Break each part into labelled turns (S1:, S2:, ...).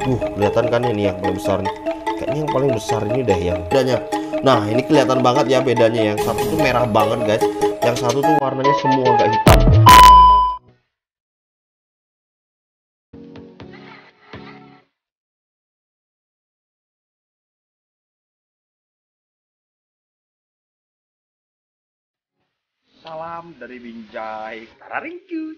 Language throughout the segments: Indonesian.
S1: Kelihatan kan ini yang paling besar nih. Kayaknya yang paling besar ini deh yang bedanya. Nah, ini kelihatan banget ya bedanya. Yang satu tuh merah banget guys, yang satu tuh warnanya semua agak hitam.
S2: Salam dari Binjai Tararingku.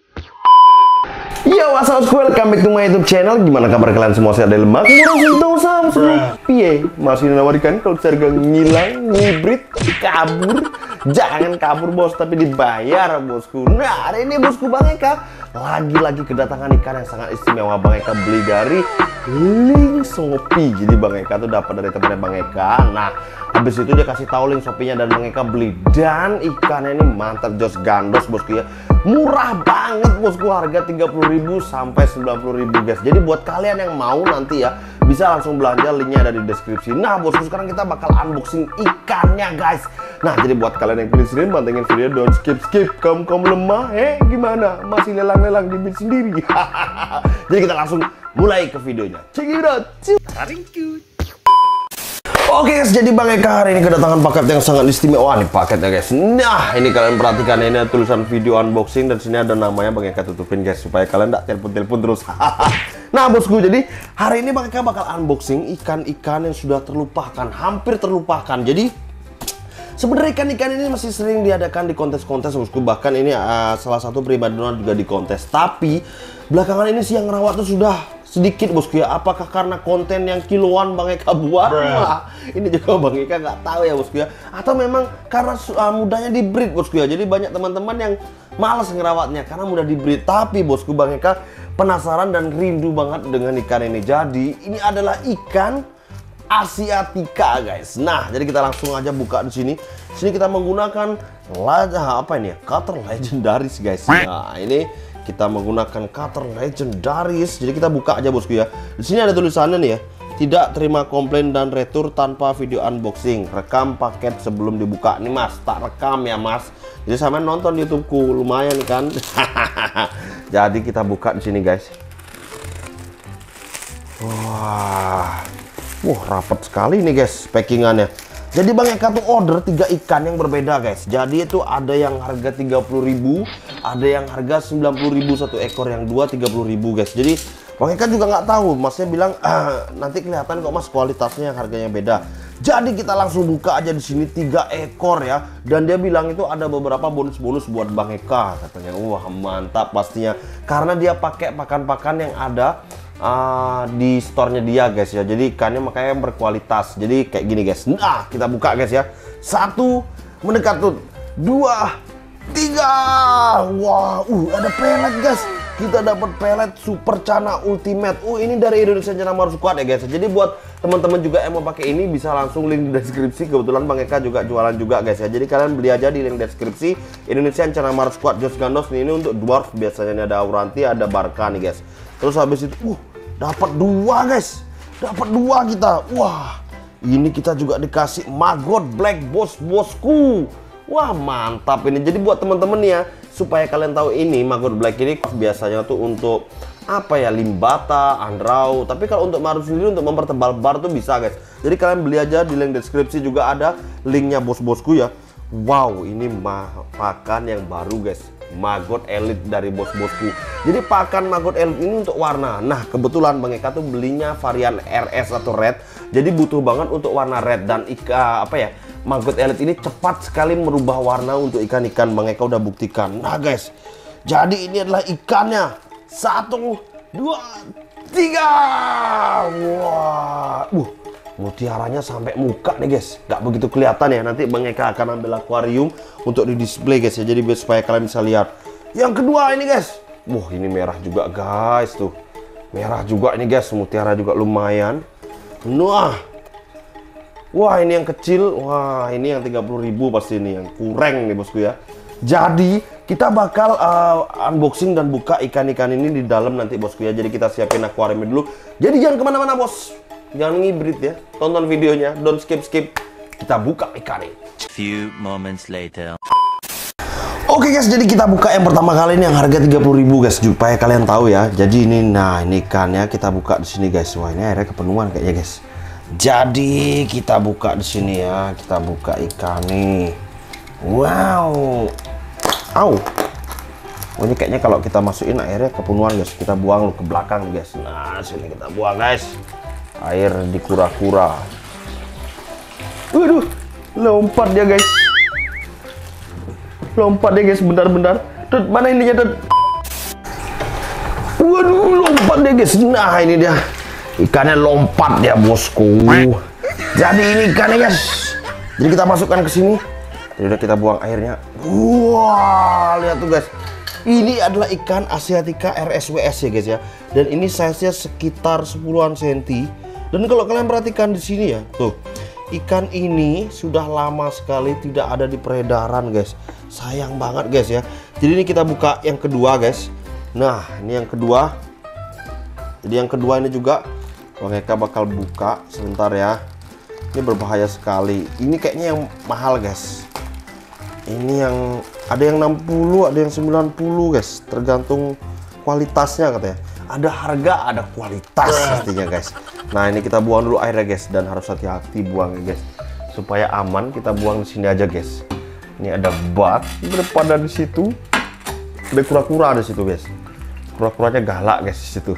S1: Yo, what's up, welcome back to my YouTube channel. Gimana kabar kalian semua? Saya adalah Makmur. Piye, masih nawarikan kalau harga ngilang, ngibrit, kabur. Jangan kabur bos, tapi dibayar bosku. Nah, hari ini bosku Bang Eka lagi-lagi kedatangan ikan yang sangat istimewa. Bang Eka beli dari link Shopee. Jadi Bang Eka tuh dapat dari temannya Bang Eka. Nah, habis itu dia kasih tahu link Shopee-nya dan Bang Eka beli. Dan ikannya ini mantap, jos gandos bosku ya. Murah banget bosku, harga 30.000 sampai 90.000 guys. Jadi buat kalian yang mau nanti ya bisa langsung belanja, linknya ada di deskripsi. Nah bosku, sekarang kita bakal unboxing ikannya guys. Nah jadi buat kalian yang pilih sendiri, pantengin video, don't skip. Kaum lemah, gimana? Masih lelang-lelang di bit sendiri. Jadi kita langsung mulai ke videonya. Check it out.
S2: Tararingku.
S1: Oke guys, jadi Bang Eka hari ini kedatangan paket yang sangat istimewa nih paketnya guys. Nah ini kalian perhatikan, ini ada tulisan video unboxing dan sini ada namanya. Bang Eka tutupin guys supaya kalian tidak telepon terus. Nah bosku, jadi hari ini Bang Eka bakal unboxing ikan-ikan yang sudah terlupakan, hampir terlupakan. Jadi sebenarnya ikan-ikan ini masih sering diadakan di kontes-kontes bosku. Bahkan ini salah satu primadona juga di kontes. Tapi belakangan ini sih yang ngerawat tuh sudah sedikit bosku ya. Apakah karena konten yang kiloan Bang Eka buat? Wah, ini juga Bang Eka nggak tahu ya bosku ya. Atau memang karena mudahnya di breed bosku ya. Jadi banyak teman-teman yang malas ngerawatnya karena mudah di breed. Tapi bosku Bang Eka penasaran dan rindu banget dengan ikan ini. Jadi ini adalah ikan Asiatica guys. Nah jadi kita langsung aja buka di sini. Sini kita menggunakan apa ini ya? Cutter legendaris guys. Nah ini kita menggunakan cutter legendaris. Jadi kita buka aja bosku ya. Di sini ada tulisannya nih ya. Tidak terima komplain dan retur tanpa video unboxing. Rekam paket sebelum dibuka. Nih mas, tak rekam ya mas. Jadi sama nonton YouTubeku, lumayan kan. Jadi kita buka di sini guys. Wah, rapat sekali nih guys packingannya. Jadi Bang Eka tuh order 3 ikan yang berbeda guys. Jadi itu ada yang harga 30.000, ada yang harga 90.000 satu ekor, yang dua 30.000 guys. Jadi Bang Eka juga nggak tahu, masnya bilang nanti kelihatan kok mas kualitasnya yang harganya beda. Jadi kita langsung buka aja di sini 3 ekor ya. Dan dia bilang itu ada beberapa bonus-bonus buat Bang Eka katanya. Wah mantap pastinya, karena dia pakai pakan-pakan yang ada di store-nya dia guys ya. Jadi ikannya makanya berkualitas. Jadi kayak gini guys. Nah kita buka guys ya. 1 mendekat tuh, 2, 3. Wah ada pelet guys. Kita dapat pelet Super Cana Ultimate. Ini dari Indonesia Cana Marus Squad ya guys. Jadi buat teman-teman juga yang mau pakai ini bisa langsung link di deskripsi. Kebetulan Bang Eka juga jualan juga guys ya. Jadi kalian beli aja di link deskripsi. Indonesia Cana Marus Squad Jos Gandos. Ini untuk dwarf, biasanya ada Auranti, ada Barca nih guys. Terus habis itu dapat 2 guys. Dapat 2 kita. Wah, ini kita juga dikasih Maggot Black bosku. Wah, mantap ini. Jadi buat teman-teman ya, supaya kalian tahu ini Maggot Black ini biasanya tuh untuk apa ya, limbata, andrau. Tapi kalau untuk marus sendiri untuk mempertebal bar tuh bisa guys. Jadi kalian beli aja di link deskripsi, juga ada linknya bosku ya. Wow, ini pakan yang baru guys. Maggot Elite dari bosku. Jadi pakan Maggot Elite ini untuk warna. Nah kebetulan Bang Eka tuh belinya varian RS atau red. Jadi butuh banget untuk warna red. Dan Maggot Elite ini cepat sekali merubah warna untuk ikan-ikan. Bang Eka udah buktikan. Nah guys, jadi ini adalah ikannya. 1, 2, 3. Wah, mutiaranya sampai muka nih guys. Gak begitu kelihatan ya. Nanti Bang Eka akan ambil akuarium untuk di display guys ya. Jadi supaya kalian bisa lihat. Yang kedua ini guys. Ini merah juga guys tuh. Merah juga ini guys. Mutiara juga lumayan. Wah ini yang kecil. Wah ini yang 30.000 pasti ini. Yang kurang nih bosku ya. Jadi kita bakal unboxing dan buka ikan-ikan ini di dalam nanti bosku ya. Jadi kita siapin akuariumnya dulu. Jadi jangan kemana-mana bos. Jangan ngibrit ya. Tonton videonya. Don't skip. Kita buka ikan ini.
S3: Few moments later.
S1: Oke guys, jadi kita buka yang pertama kali ini yang harga 30.000 guys, supaya kalian tahu ya. Jadi ini, nah ini ikannya kita buka di sini guys. Wah ini airnya kepenuhan kayaknya guys. Jadi kita buka di sini ya, kita buka ikan nih. Wow, au. Oh ini kayaknya kalau kita masukin airnya kepenuhan guys, kita buang ke belakang guys. Nah sini kita buang guys, air di kura-kura. Waduh, lompat dia guys. Lompat deh guys, bentar-bentar. Tut, mana ininya Tut? Waduh, lompat deh guys. Nah ini dia, ikannya lompat ya bosku. Jadi ini ikannya guys. Jadi kita masukkan ke sini. Jadi udah kita buang airnya. Wah, lihat tuh guys. Ini adalah ikan Asiatica RSWS ya guys ya. Dan ini size-nya sekitar 10-an senti. Dan kalau kalian perhatikan di sini ya, tuh. Ikan ini sudah lama sekali tidak ada di peredaran guys. Sayang banget guys ya. Jadi ini kita buka yang kedua guys. Nah ini yang kedua. Jadi yang kedua ini juga Bang Eka bakal buka sebentar ya. Ini berbahaya sekali. Ini kayaknya yang mahal guys. Ini yang ada yang 60, ada yang 90 guys. Tergantung kualitasnya katanya. Ada harga, ada kualitas pastinya guys. Nah ini kita buang dulu airnya guys, dan harus hati-hati buangnya guys, supaya aman. Kita buang di sini aja guys. Ini ada bak daripada di situ, ada kura-kura di situ guys. Kura-kuranya galak guys di situ.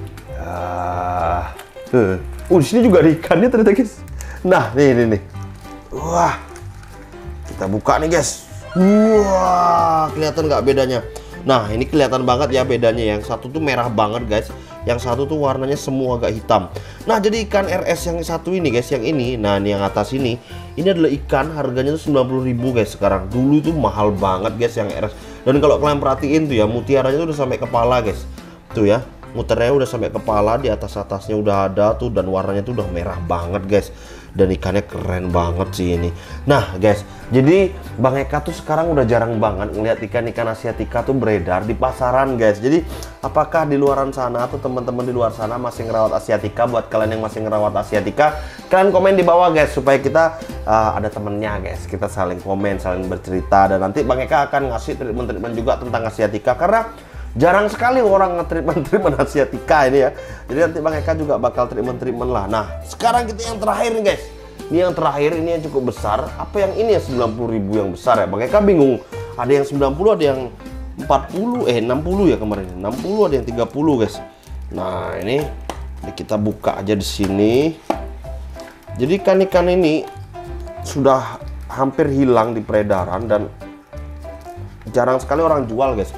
S1: Di sini juga ada ikannya ternyata guys. Nah nih. Wah, kita buka nih guys. Wah, kelihatan nggak bedanya? Nah ini kelihatan banget ya bedanya. Yang satu tuh merah banget guys, yang satu tuh warnanya semua agak hitam. Nah jadi ikan RS yang satu ini guys, yang ini, nah ini yang atas ini adalah ikan harganya tuh 90.000 guys sekarang. Dulu tuh mahal banget guys yang RS. Dan kalau kalian perhatiin tuh ya, mutiaranya tuh udah sampai kepala guys. Tuh ya, muternya udah sampai kepala, di atasnya udah ada tuh, dan warnanya tuh udah merah banget guys. Dan ikannya keren banget sih ini. Nah guys, jadi Bang Eka tuh sekarang udah jarang banget ngeliat ikan-ikan Asiatica tuh beredar di pasaran guys. Jadi apakah di luaran sana atau teman-teman di luar sana masih ngerawat Asiatica? Buat kalian yang masih ngerawat Asiatica, kalian komen di bawah guys, supaya kita ada temennya guys. Kita saling komen, saling bercerita, dan nanti Bang Eka akan ngasih treatment-treatment juga tentang Asiatica, karena jarang sekali orang nge-treatment Asiatica ini ya. Jadi nanti Bang Eka juga bakal treatment lah. Nah sekarang kita yang terakhir nih guys. Ini yang terakhir, ini yang cukup besar. Apa yang ini ya 90.000 yang besar ya? Bang Eka bingung. Ada yang 90, ada yang 40, 60 ya kemarin. 60, ada yang 30 guys. Nah ini kita buka aja di sini. Jadi ikan-ikan ini sudah hampir hilang di peredaran dan jarang sekali orang jual guys.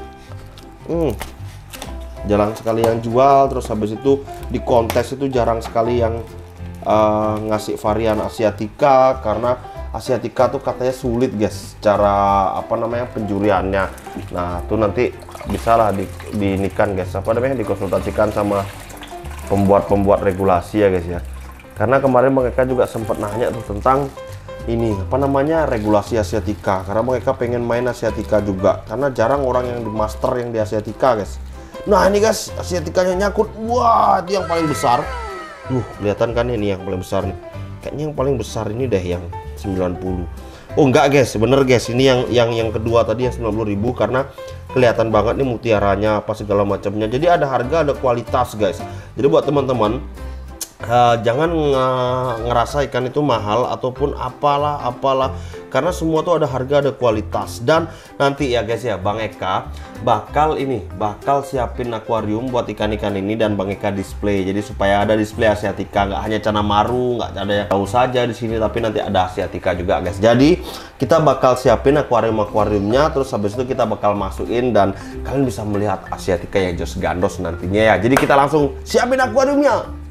S1: Jarang sekali yang jual. Terus habis itu di kontes itu jarang sekali yang ngasih varian Asiatica, karena Asiatica tuh katanya sulit guys cara penjuriannya. Nah tuh nanti bisalah diinikan guys, dikonsultasikan sama pembuat regulasi ya guys ya. Karena kemarin mereka juga sempat nanya tuh tentang ini regulasi Asiatica, karena mereka pengen main Asiatica juga, karena jarang orang yang di master yang di Asiatica guys. Nah ini guys, Asiaticanya nyangkut. Wah itu yang paling besar. Kelihatan kan ini yang paling besar nih. Kayaknya yang paling besar ini deh yang 90. Oh enggak guys, bener guys, ini yang kedua tadi yang 90.000, karena kelihatan banget nih mutiaranya apa segala macamnya. Jadi ada harga, ada kualitas guys. Jadi buat teman-teman, jangan ngerasa ikan itu mahal ataupun apalah, karena semua tuh ada harga, ada kualitas. Dan nanti ya guys ya, Bang Eka bakal siapin akuarium buat ikan-ikan ini, dan Bang Eka display. Jadi supaya ada display Asiatica, nggak hanya Cana Maru, nggak ada yang tahu saja di sini, tapi nanti ada Asiatica juga guys. Jadi kita bakal siapin akuariumnya, terus habis itu kita bakal masukin, dan kalian bisa melihat Asiatica yang jos gandos nantinya ya. Jadi kita langsung siapin akuariumnya.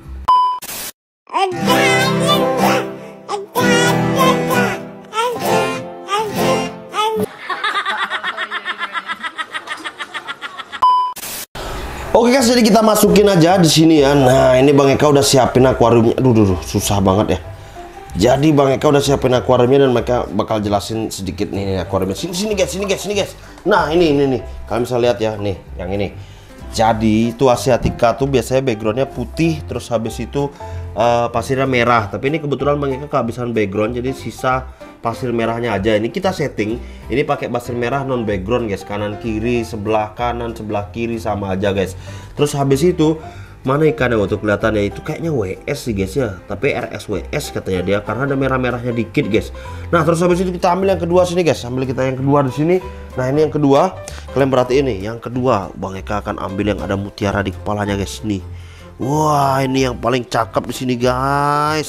S1: Oke guys, jadi kita masukin aja di sini ya. Nah ini Bang Eka udah siapin akuariumnya. Aduh, susah banget ya. Jadi Bang Eka udah siapin akuariumnya, dan mereka bakal jelasin sedikit nih akuariumnya. Sini guys. Nah ini nih, kalian bisa lihat ya, nih yang ini. Jadi itu Asiatica tuh biasanya backgroundnya putih, terus habis itu pasirnya merah. Tapi ini kebetulan Bang Eka kehabisan background, jadi sisa pasir merahnya aja. Ini kita setting, ini pakai pasir merah non background guys, kanan kiri, sebelah kanan, sebelah kiri sama aja guys. Terus habis itu mana ikannya waktu kelihatannya itu kayaknya WS sih guys ya, tapi RSWS katanya dia karena ada merah-merahnya dikit guys. Nah terus habis itu kita ambil yang kedua sini guys, ambil kita yang kedua di sini. Nah ini yang kedua, kalian perhatiin nih, yang kedua Bang Eka akan ambil yang ada mutiara di kepalanya guys nih. Wah ini yang paling cakep di sini guys.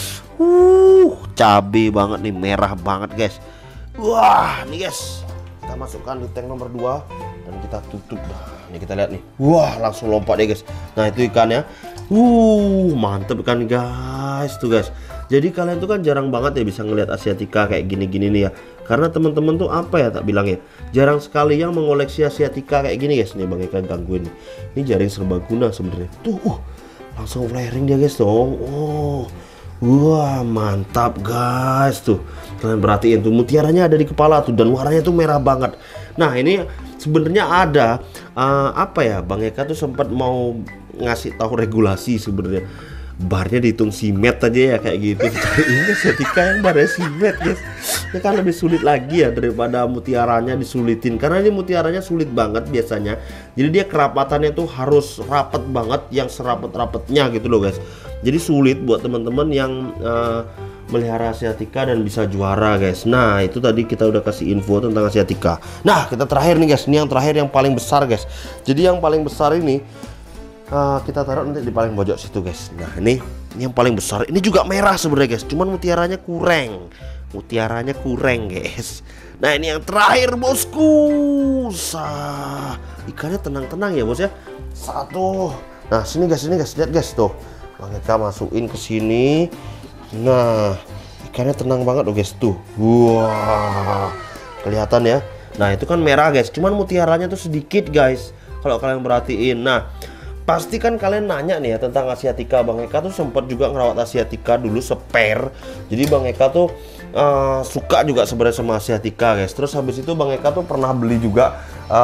S1: Cabe banget nih, merah banget guys. Wah nih guys, kita masukkan di tank nomor 2 dan kita tutup. Nah ini kita lihat nih, wah langsung lompat deh guys. Nah itu ikannya, mantep kan guys tuh guys. Jadi kalian tuh kan jarang banget ya bisa ngelihat asiatica kayak gini-gini nih ya, karena teman-teman tuh apa ya tak bilang ya, jarang sekali yang mengoleksi asiatica kayak gini guys. Nih Bang Eka gangguin nih, ini jaring serbaguna sebenarnya tuh. Langsung flaring dia guys dong. Wah mantap guys tuh, kalian perhatiin tuh mutiaranya ada di kepala tuh dan warnanya tuh merah banget. Nah ini sebenarnya ada apa ya, Bang Eka tuh sempat mau ngasih tahu regulasi sebenarnya, barnya dihitung simet aja ya kayak gitu. Ini asiatica yang barnya simet guys, ini kan lebih sulit lagi ya daripada mutiaranya disulitin, karena ini mutiaranya sulit banget biasanya. Jadi dia kerapatannya tuh harus rapet banget, yang serapet-rapetnya gitu loh guys. Jadi sulit buat teman-teman yang melihara asiatica dan bisa juara guys. Nah itu tadi kita udah kasih info tentang asiatica. Nah kita terakhir nih guys, ini yang terakhir yang paling besar guys. Jadi yang paling besar ini kita taruh nanti di paling pojok situ guys. Nah ini yang paling besar, ini juga merah sebenarnya guys, cuman mutiaranya kurang guys. Nah ini yang terakhir bosku. Ikannya tenang-tenang ya bos ya. Satu. Nah sini guys, lihat guys tuh, Bang Eka masukin ke sini. Nah ikannya tenang banget loh guys tuh. Wah kelihatan ya. Nah itu kan merah guys, cuman mutiaranya tuh sedikit guys kalau kalian perhatiin. Nah pasti kan kalian nanya nih ya tentang asiatica. Bang Eka tuh sempat juga ngerawat asiatica dulu spare. Jadi Bang Eka tuh suka juga sebenarnya sama asiatica guys. Terus habis itu Bang Eka tuh pernah beli juga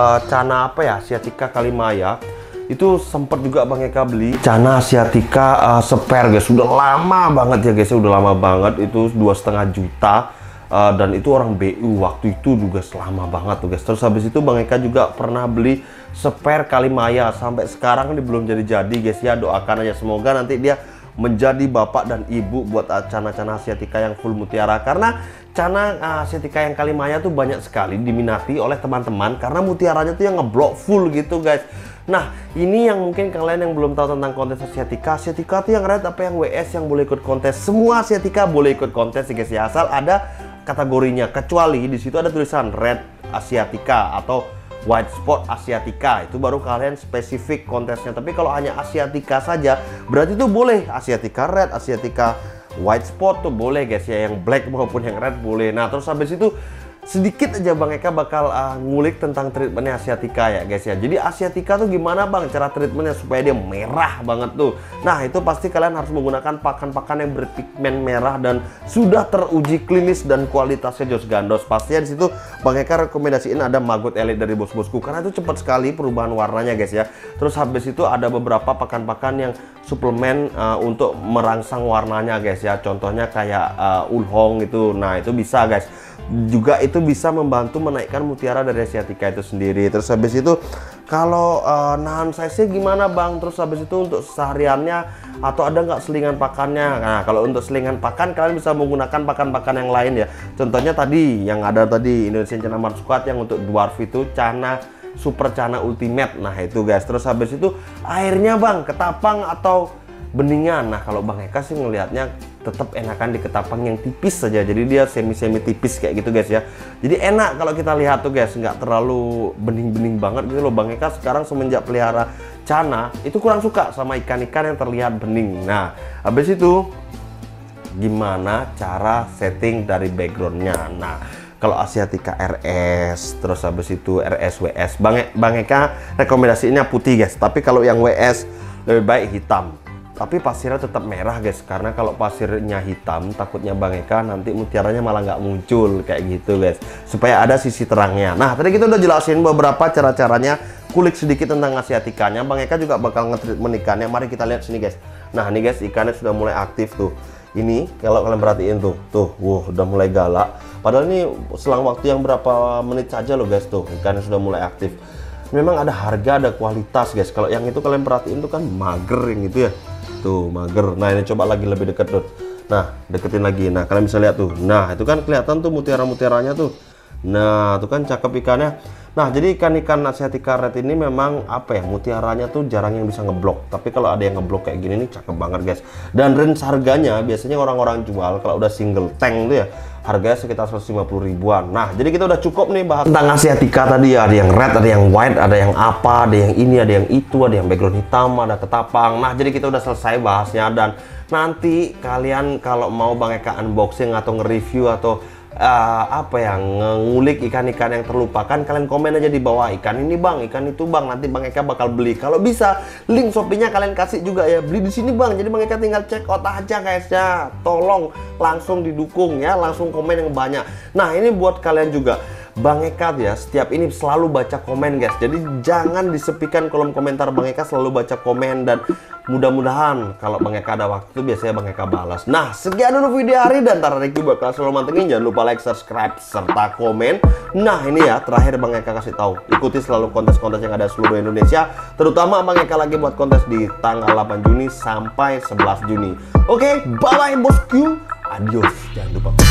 S1: cana apa ya, asiatica kalimaya. Itu sempat juga Bang Eka beli cana asiatica spare guys. Sudah lama banget ya guys, udah lama banget, itu 2,5 juta. Dan itu orang BU waktu itu juga selama banget tuh guys. Terus habis itu Bang Eka juga pernah beli spare kalimaya, sampai sekarang ini belum jadi guys ya. Doakan aja semoga nanti dia menjadi bapak dan ibu buat cana-cana asiatica yang full mutiara, karena cana asiatica yang kalimaya tuh banyak sekali diminati oleh teman-teman karena mutiaranya tuh yang ngeblok full gitu guys. Nah ini yang mungkin kalian yang belum tahu tentang kontes asiatica tuh yang red apa yang WS yang boleh ikut kontes. Semua asiatica boleh ikut kontes guys ya, asal ada kategorinya, kecuali di situ ada tulisan red asiatica atau white spot asiatica, itu baru kalian spesifik kontesnya. Tapi kalau hanya asiatica saja berarti itu boleh asiatica red, asiatica white spot tuh boleh guys ya, yang black maupun yang red boleh. Nah terus habis itu sedikit aja Bang Eka bakal ngulik tentang treatmentnya asiatica ya guys ya. Jadi asiatica tuh gimana Bang cara treatmentnya supaya dia merah banget tuh. Nah itu pasti kalian harus menggunakan pakan-pakan yang berpigmen merah dan sudah teruji klinis dan kualitasnya jos gandos. Pastinya di situ Bang Eka rekomendasiin ada Maggot Elite dari bos-bosku, karena itu cepat sekali perubahan warnanya guys ya. Terus habis itu ada beberapa pakan-pakan yang suplemen untuk merangsang warnanya guys ya. Contohnya kayak ulhong itu. Nah itu bisa guys. Juga itu bisa membantu menaikkan mutiara dari asiatica itu sendiri. Terus habis itu kalau nahan size-nya gimana Bang? Terus habis itu untuk sehariannya atau ada nggak selingan pakannya? Nah kalau untuk selingan pakan kalian bisa menggunakan pakan-pakan yang lain ya. Contohnya tadi yang ada tadi Indonesian Cana Marsquat yang untuk dwarf itu cana super cana ultimate. Nah itu guys. Terus habis itu airnya Bang ketapang atau beningan. Nah kalau Bang Eka sih ngelihatnya tetap enakan di ketapang yang tipis saja, jadi dia semi tipis kayak gitu guys ya. Jadi enak kalau kita lihat tuh guys, nggak terlalu bening banget gitu loh. Bang Eka sekarang semenjak pelihara cana itu kurang suka sama ikan-ikan yang terlihat bening. Nah habis itu gimana cara setting dari backgroundnya? Nah kalau asiatica RS, terus habis itu RSWS, Bang Eka rekomendasinya putih guys, tapi kalau yang WS lebih baik hitam. Tapi pasirnya tetap merah guys, karena kalau pasirnya hitam takutnya Bang Eka nanti mutiaranya malah nggak muncul kayak gitu guys, supaya ada sisi terangnya. Nah tadi kita udah jelasin beberapa cara-caranya, kulik sedikit tentang asiaticanya. Bang Eka juga bakal nge-treatment ikannya, mari kita lihat sini guys. Nah ini guys ikannya sudah mulai aktif tuh, ini kalau kalian perhatiin tuh, wow, udah mulai galak. Padahal ini selang waktu yang berapa menit saja loh guys, tuh ikannya sudah mulai aktif. Memang ada harga, ada kualitas guys. Kalau yang itu kalian perhatiin tuh kan mager yang gitu ya, tuh mager. Nah ini coba lagi lebih dekat tuh. Nah deketin lagi. Nah kalian bisa lihat tuh. Nah itu kan kelihatan tuh mutiara-mutiaranya tuh. Nah tuh kan cakep ikannya. Nah jadi ikan-ikan Asiatica Red ini memang apa ya, mutiaranya tuh jarang yang bisa ngeblok. Tapi kalau ada yang ngeblok kayak gini nih cakep banget guys. Dan range harganya biasanya orang-orang jual kalau udah single tank tuh ya, harganya sekitar 150 ribuan. Nah jadi kita udah cukup nih bahas tentang Asiatica tadi ya. Ada yang red, ada yang white, ada yang apa, ada yang ini, ada yang itu, ada yang background hitam, ada ketapang. Nah jadi kita udah selesai bahasnya. Dan nanti kalian kalau mau Bang Eka unboxing atau nge-review atau apa ya, ngulik ikan-ikan yang terlupakan, kalian komen aja di bawah, ikan ini bang, ikan itu bang, nanti Bang Eka bakal beli. Kalau bisa link Shopee-nya kalian kasih juga ya, beli di sini bang. Jadi Bang Eka tinggal check out aja guys ya. Tolong langsung didukung ya, langsung komen yang banyak. Nah ini buat kalian juga, Bang Eka ya setiap ini selalu baca komen guys. Jadi jangan disepikan kolom komentar, Bang Eka selalu baca komen. Dan mudah-mudahan kalau Bang Eka ada waktu biasanya Bang Eka balas. Nah sekian dulu video hari dan Tara Review bakal selalu mantengin. Jangan lupa like, subscribe, serta komen. Nah ini ya terakhir Bang Eka kasih tahu, ikuti selalu kontes-kontes yang ada seluruh Indonesia. Terutama Bang Eka lagi buat kontes di tanggal 8 Juni sampai 11 Juni. Oke, bye bye bosku. Adios. Jangan lupa